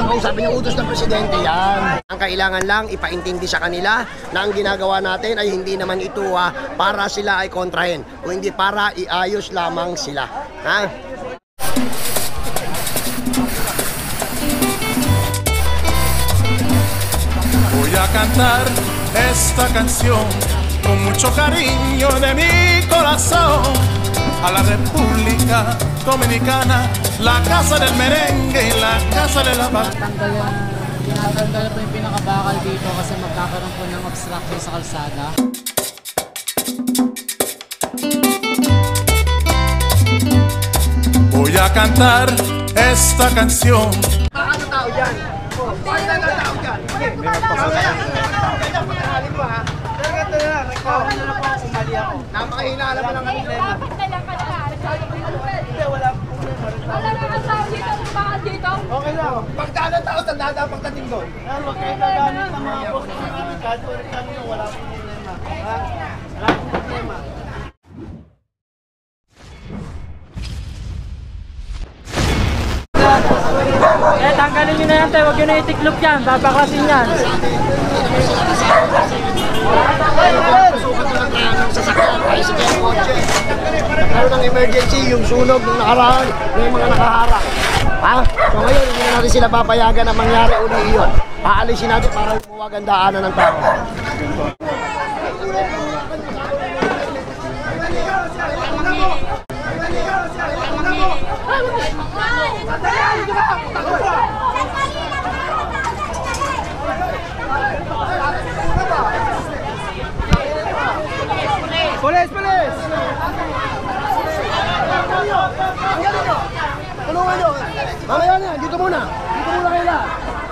kausapin yung utos ng presidente yan. Ang kailangan lang ipaintindi sa kanila na ang ginagawa natin ay hindi naman ito para sila ay kontrahin, o hindi para iayos lamang sila. Ha? Voy a cantar esta canción con mucho cariño de mi corazón a la República Dominicana, la casa del merengue y la casa de la banda. Tinatanggal po yung pinakabakal dito kasi magkakaroon po ng obstruction sa kalsada. Voy a cantar esta canción. Ano tao dyan? Ano tao dyan? Napakahina, alam mo lang ang problema. Wala na ang tao dito, bakal dito. Okay lang. Pagdaan ng tao, tanda na pagdating doon. Huwag kayo gagamit ng mga box ng kahit kami wala pong problema. Wala pong problema. Tanggalin nyo na yan, huwag nyo na itiklop yan, babaklasin yan. Meron ng emergency, yung sunog ng nakaraan, may mga nakaharap. Ha? So ngayon, hindi na natin sila papayagan na mangyari uli iyon. Aalisin natin para lumuwag ang daanan ng tao. Pulis! Pulis! Tulungan nyo! Mamaya na, dito muna! Dito muna kayo lahat!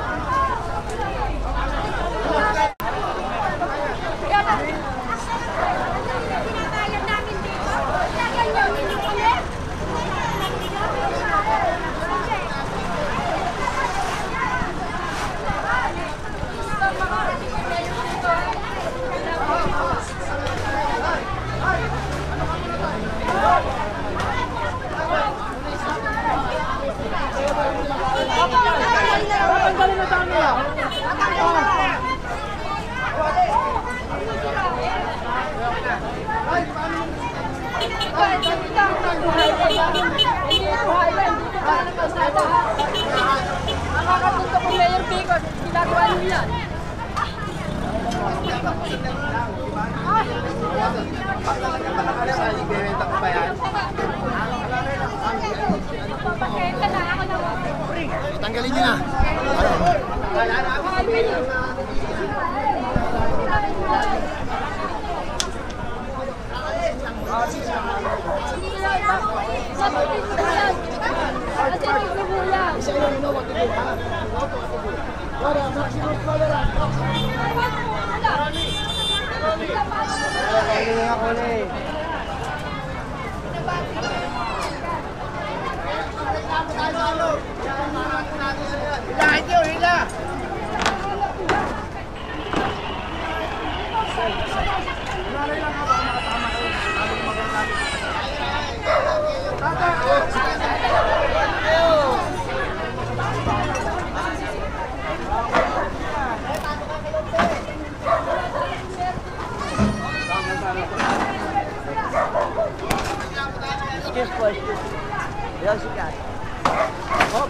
Nakakatuto kong Mayor Bicol, ginagawa niyo yan. Papakenta na ako na. Tanggalin nyo na! Yan si Kat. Hop.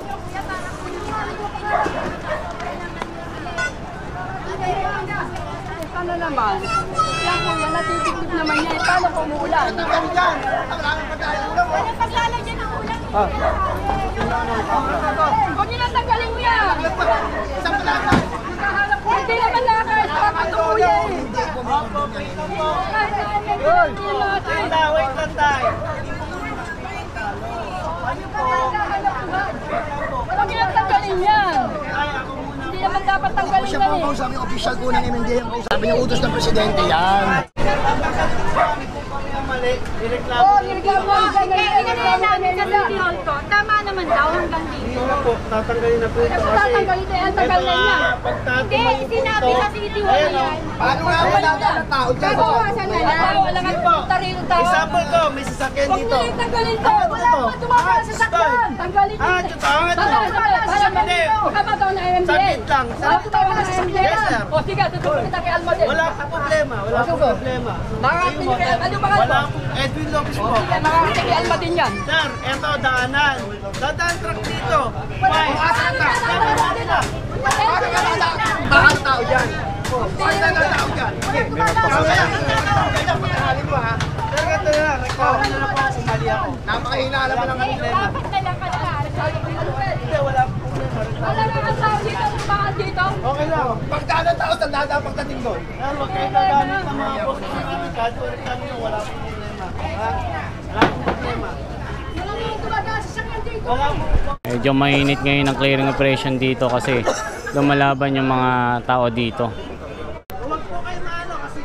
Paano naman? Yan po yan, natitiklip naman yan. Paano kung umuulan? Tanggalin dyan! Ang langit pa tayo ulam! Walang paglalagyan dyan ang ulan. Huwag niyo natanggalin mo yan! Isang palaka! Hindi naman nakakait. Papatuloy eh! Wait lang tayo. Huwag niyo natanggalin yan! Hindi naman dapat tanggalin Siya yan po ang eh! kausapin yung official po ng MMDA, ang kausapin yung utos ng presidente yan. mali, nireklamo Oo, niyo nireklamo po. namin namin sa kanila. City Hall to. Tama naman daw hanggang Hindi dito. na po, tatanggalin na po ito. Kasi tatanggalin na yan, tagal na yan. Hindi, sinabi sa City Hall yan. Paano nga wala ng tao dyan? Babawasan na yan. Wala nga punta rin yung tao. Example ko, may sasakyan Huwag dito. mo yung tanggalin to. Wala ito. pa tumawala sa sakyan. Tanggalin Ah, to. ito, ito. Kamataw na MDL. Saglit lang. Kamataw na MDL. Yes, sir. O sige, tutulong kita kay Almadel. Wala po problema, wala po problema. Makakating niyo kay ano ba Wala po, Edwin Lopez po. Makakating kay Almadel yan. Sir, eto daanan. Dadaan truck dito. Fine. Bakit tao dyan? Bakit tao dyan? Mamaya, patahalin mo ha. Sir, ganito na, reklamo na lang po kung mali ako. Napakahina naman ng problema. Dapat na lang kalahari. Hindi, wala po problema. Wala nga ang tao dito, bakit dito? Okay lang. Pagdaan ng tao, tandaan ang pagdating doon. Sir, huwag kayong gagamit ng mga boss ng certificate. Reklamo nyo, wala po problema. Ha? Wala po problema. Wala nga ang tumaga sa sakyan dito. Wala po. Medyo mainit ngayon ang clearing operation dito kasi lumalaban yung mga tao dito. Huwag po kayo maano kasi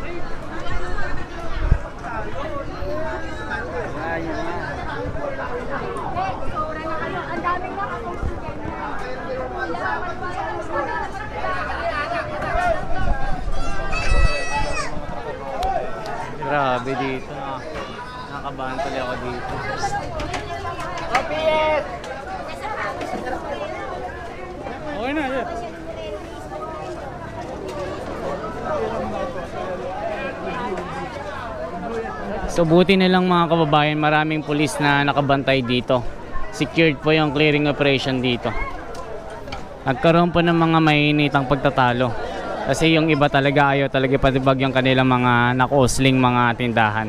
Ang daming Grabe dito. Nakabahan pala ako dito. Okay na, yeah. So buti na lang mga kababayan, maraming pulis na nakabantay dito. Secured po yung clearing operation dito. Nagkaroon po ng mga mainitang pagtatalo. Kasi yung iba talaga ayaw talaga patibag yung kanilang mga nakusling mga tindahan.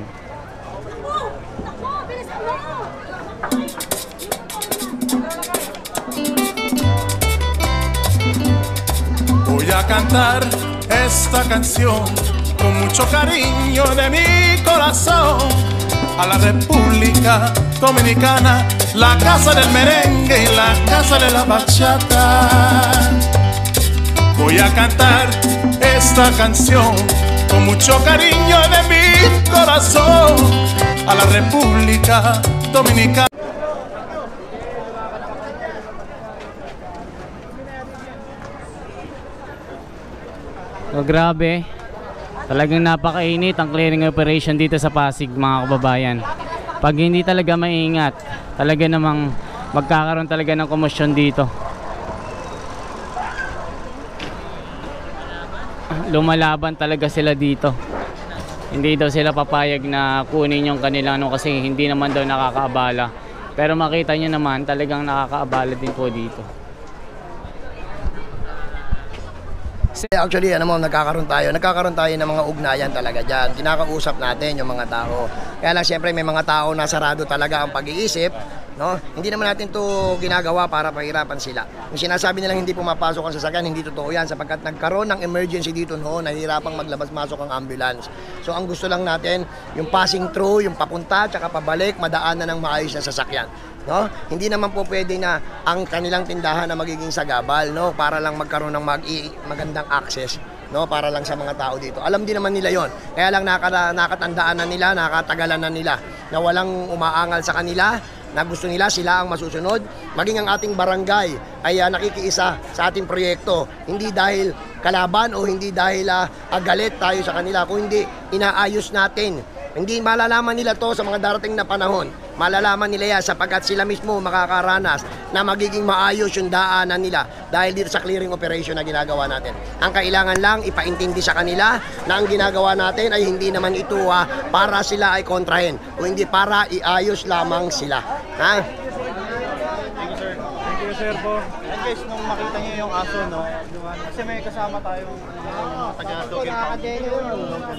Voy a cantar esta canción con mucho cariño de mi corazón a la República Dominicana, la casa del merengue y la casa de la bachata. Voy a cantar esta canción con mucho cariño de mi corazón a la República Dominicana. So grabe, talagang napakainit ang clearing operation dito sa Pasig mga kababayan. Pag hindi talaga maingat, talaga namang magkakaroon talaga ng komosyon dito. Lumalaban talaga sila dito. Hindi daw sila papayag na kunin yung kanilang ano kasi hindi naman daw nakakaabala. Pero makita nyo naman talagang nakakaabala din po dito. Actually, ano mo, nagkakaroon tayo ng mga ugnayan talaga dyan. Kinakausap natin yung mga tao. Kaya lang, siyempre, may mga tao na sarado talaga ang pag-iisip. No? Hindi naman natin to ginagawa para pahirapan sila. Kung sinasabi nilang hindi pumapasok ang sasakyan, hindi totoo yan sapagkat nagkaroon ng emergency dito noon, nahihirapang maglabas-masok ang ambulance. So, ang gusto lang natin, yung passing through, yung papunta, tsaka pabalik, madaanan ng maayos na sasakyan. No? Hindi naman po pwede na ang kanilang tindahan na magiging sagabal, no? Para lang magkaroon ng magandang access, no? Para lang sa mga tao dito. Alam din naman nila yon. Kaya lang nakatandaan na nila, nakatagalan na nila na walang umaangal sa kanila, na gusto nila sila ang masusunod. Maging ang ating barangay ay nakikiisa sa ating proyekto. Hindi dahil kalaban o hindi dahil galit tayo sa kanila, kundi inaayos natin. Hindi malalaman nila to sa mga darating na panahon. Malalaman nila yan sapagkat sila mismo makakaranas na magiging maayos yung daanan nila dahil dito sa clearing operation na ginagawa natin. Ang kailangan lang ipaintindi sa kanila na ang ginagawa natin ay hindi naman ito para sila ay kontrahin, o hindi para iayos lamang sila. Ha? Thank you, sir po. And guys, nung makita niyo yung aso, no? Kasi may kasama tayong taga-dog and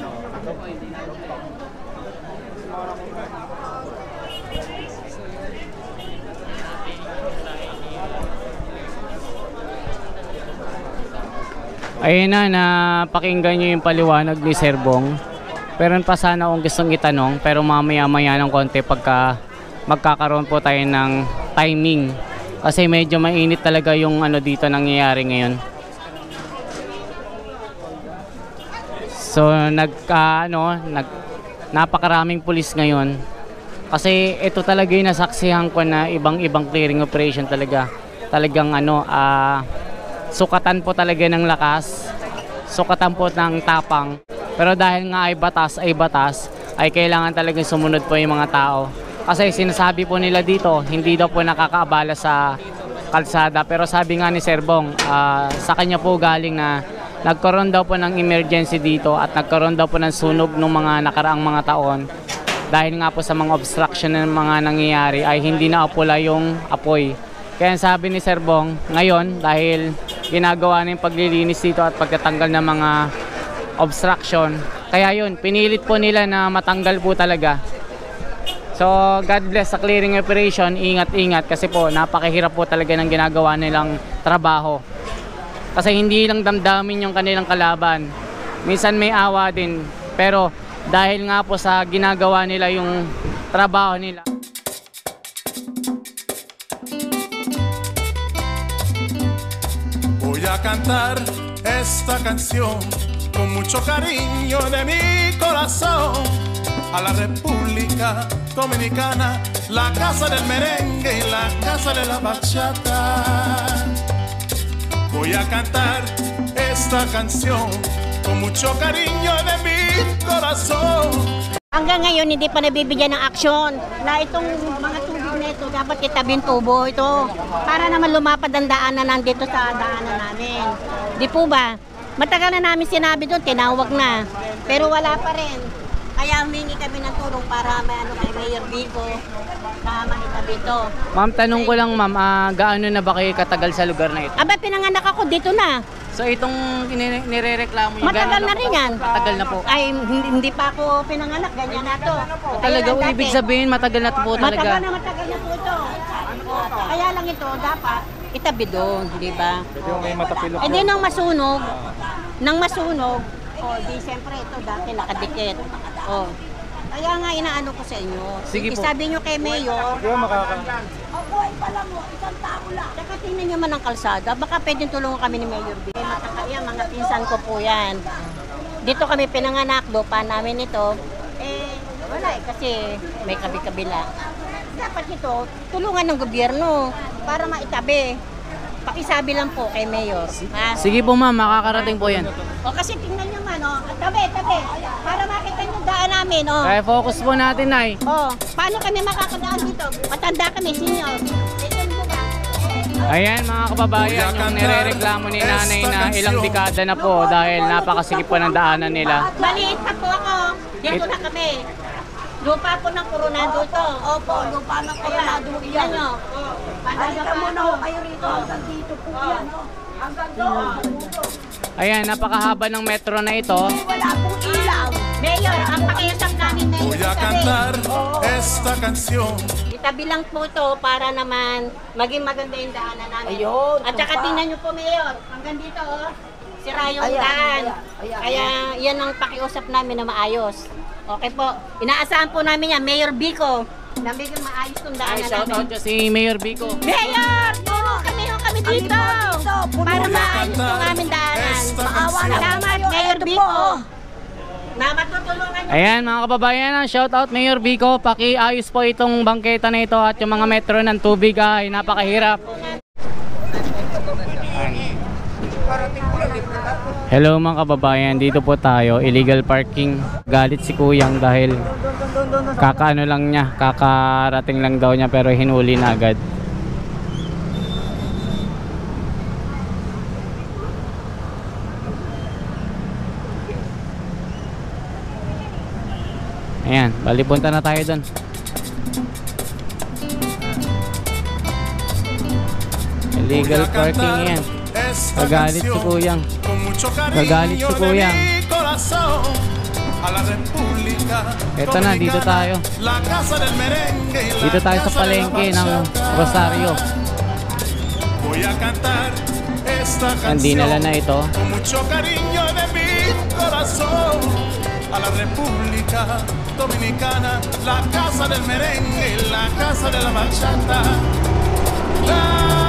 Ayun na, napakinggan nyo yung paliwanag ni Sir Bong. Pero pa sana akong gustong itanong, pero mamaya-maya ng konti pagka magkakaroon po tayo ng timing. Kasi medyo mainit talaga yung ano dito nangyayari ngayon. So napakaraming pulis ngayon. Kasi ito talaga yung nasaksihan ko na ibang-ibang clearing operation talaga. Talagang sukatan po talaga ng lakas, sukatan po ng tapang. Pero dahil nga ay batas, ay kailangan talagang sumunod po yung mga tao. Kasi sinasabi po nila dito, hindi daw po nakakaabala sa kalsada. Pero sabi nga ni Sir Bong, sa kanya po galing na nagkaroon daw po ng emergency dito at nagkaroon daw po ng sunog ng mga nakaraang mga taon. Dahil nga po sa mga obstruction ng mga nangyayari ay hindi na apula yung apoy. Kaya sabi ni Sir Bong, ngayon dahil ginagawa na yung paglilinis dito at pagtatanggal ng mga obstruction, kaya yun, pinilit po nila na matanggal po talaga. So God bless sa clearing operation, ingat-ingat kasi po napakahirap po talaga ng ginagawa nilang trabaho. Kasi hindi lang damdamin yung kanilang kalaban, minsan may awa din, pero dahil nga po sa ginagawa nila yung trabaho nila. Voy a cantar esta canción con mucho cariño de mi corazón a la República Dominicana, la casa del merengue y la casa de la bachata. Voy a cantar esta canción con mucho cariño de mi corazón. Hanggang ngayon hindi pa nabibigyan ng aksyon na itong mga tubig na ito dapat itabing tubo ito para naman lumapad ang daanan nandito sa daanan namin. Di po ba? Matagal na namin sinabi doon, tinawag na. Pero wala pa rin. Kaya humingi kami ng tulong para may kay Mayor Vico na maitabi ito. Ma'am, tanong ko lang ma'am, gaano na ba kayo katagal sa lugar na ito? Aba, pinanganak ako dito na. So itong nirereklamo nyo, Matagal na rin yan. Matagal na po. Ay, hindi pa ako pinanganak, ganyan na to. Talaga, Kaya lang ibig dati, sabihin matagal na po talaga. matagal na po ito. Kaya lang ito, dapat itabi doon, di ba? Pwede yung may matapilok. Eh di nang masunog, di siyempre ito dati nakadikit. Oh. Kaya nga inaano ko sa inyo. Sige po. Sabi nyo kay Mayor, Di ba buhay pa lang mo, isang tao lang. Saka tingnan nyo man ang kalsada, baka pwedeng tulungan kami ni Mayor B. Matakaya, mga pinsan ko po yan. Dito kami pinanganak, lupa namin ito. Wala kasi may kabi-kabila. Dapat ito, tulungan ng gobyerno para maitabi. Pakisabi lang po kay Mayor. Ha? Sige po ma'am, makakarating po yan. O kasi tingnan nyo man, tabi. Para makita nyo daan namin, Kaya focus po natin, Nay. paano kami makakadaan dito? Matanda kami, senior. Ito mo ba? Ayan mga kababayan, yung nirereklamo ni nanay na ilang dekada na po dahil napakasikip po ng daanan nila. Maliit pa po ako. Dito na kami. Lupa po ng Coronado ito. Opo, lupa ng Coronado. Tingnan nyo. Halika muna ho kayo rito. Hanggang dito po yan. Hanggang doon. Ayan, napakahaba ng metro na ito. Wala pong ilaw. Mayor, ang pakiusap namin, Mayor. Voy a cantar esta canción. Itabi lang po ito para naman maging maganda yung daanan namin. Ayun, At saka tingnan nyo po, Mayor. Hanggang dito, sira yung daan. Kaya yan ang pakiusap namin na maayos. Okay po. Inaasahan po namin yan, Mayor Vico. Na bigyan maayos yung daanan Ay, shout out namin. si Mayor Vico. Mayor! Turo kami dito! Para maayos yung aming daanan. Salamat, Mayor Vico. Na matutulungan nyo. Ayan mga kababayan, shout out Mayor Vico. Pakiayos po itong bangketa na ito at yung mga metro ng tubig ay napakahirap. Hello mga kababayan, dito po tayo, illegal parking. Galit si Kuyang dahil kakaano lang niya, kakarating lang daw niya pero hinuli na agad. Ayan, bali punta na tayo doon. Illegal parking yan. Nagalit si Kuyang. Nagalit si Kuyang. Eto na, dito tayo. Dito tayo sa palengke ng Rosario. Yan, dinala na ito. A la República Dominicana, la casa del merengue, la casa de la bachata.